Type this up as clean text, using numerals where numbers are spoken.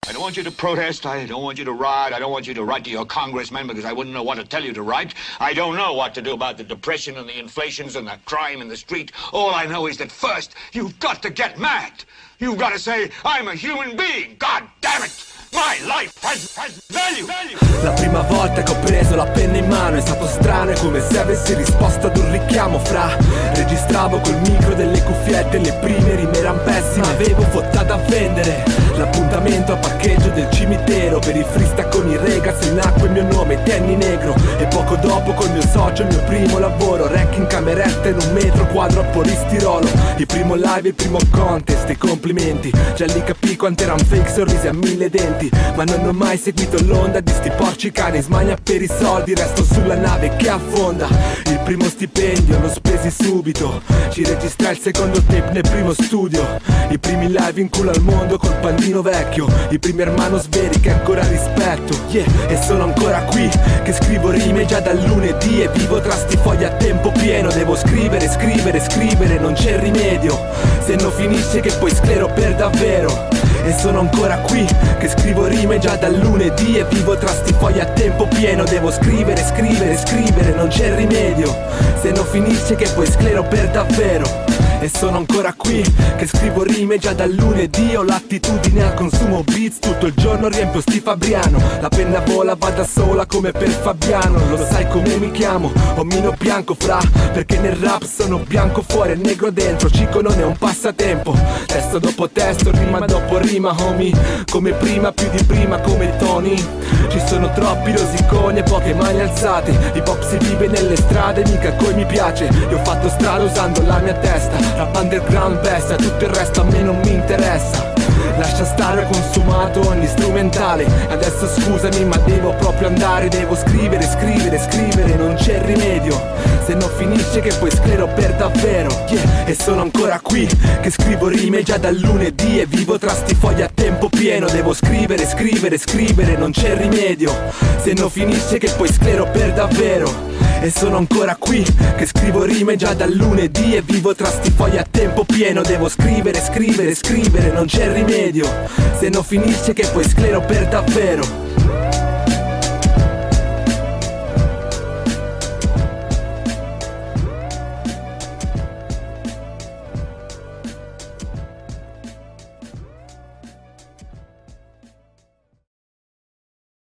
I don't want you to protest, I don't want you to riot, I don't want you to write to your congressman because I wouldn't know what to tell you to write. I don't know what to do about the depression and the inflations and the crime in the street. All I know is that first, you've got to get mad. You've got to say, I'm a human being, God damn it! My life has value. La prima volta che ho preso la penna in mano è stato strano, è come se avessi risposto ad un richiamo fra. Registravo col micro delle cuffiette, le prime rime eran pessime, avevo fotta da vendere. L'appuntamento a parcheggio del cimitero, per i freestyle con i Regaz, in acqua il mio nome, Danny Negro. E poco dopo col mio socio il mio primo lavoro, rec in cameretta in un metro quadro a polistirolo. Il primo live, il primo contest, i complimenti. Già lì capì quanto eran fake sorrisi a 1000 denti. Ma non ho mai seguito l'onda di sti porci cani, smania per i soldi, resto sulla nave che affonda. Il primo stipendio l'ho spesi subito, ci registrai il secondo tape nel primo studio. I primi live in culo al mondo col pandino vecchio, i primi hermanos veri che ancora rispetto. Yeah, e sono ancora qui, che scrivo rime già dal lunedì e vivo tra sti fogli a tempo pieno. Devo scrivere, scrivere, scrivere, non c'è rimedio, se no finisce che poi sclero per davvero. E sono ancora qui, che scrivo rime già dal lunedì e vivo tra sti fogli a tempo pieno. Devo scrivere, scrivere, scrivere, non c'è rimedio, se no finisce che poi sclero per davvero. E sono ancora qui, che scrivo rime già dal lunedì. Ho l'attitudine al consumo beats, tutto il giorno riempio sti Fabriano. La penna vola, va da sola come per Fabiano. Lo sai come mi chiamo, omino bianco fra, perché nel rap sono bianco fuori e negro dentro. Cico non è un passatempo, testo dopo testo, rima dopo rima, homie. Come prima, più di prima, come Tony. Ci sono troppi rosiconi e poche mani alzate. Hip hop si vive nelle strade, mica coi mi piace. Io ho fatto strada usando la mia testa, rap underground bestia, tutto il resto a me non mi interessa. Lascia stare, ho consumato ogni strumentale. Adesso scusami ma devo proprio andare. Devo scrivere, scrivere, scrivere, non c'è rimedio, se no finisce che poi sclero per davvero. Yeah, e sono ancora qui, che scrivo rime già dal lunedì e vivo tra sti fogli a tempo pieno. Devo scrivere, scrivere, scrivere, non c'è rimedio, se no finisce che poi sclero per davvero. E sono ancora qui, che scrivo rime già dal lunedì e vivo tra sti fogli a tempo pieno. Devo scrivere, scrivere, scrivere, non c'è rimedio, se no finisce che poi sclero per davvero.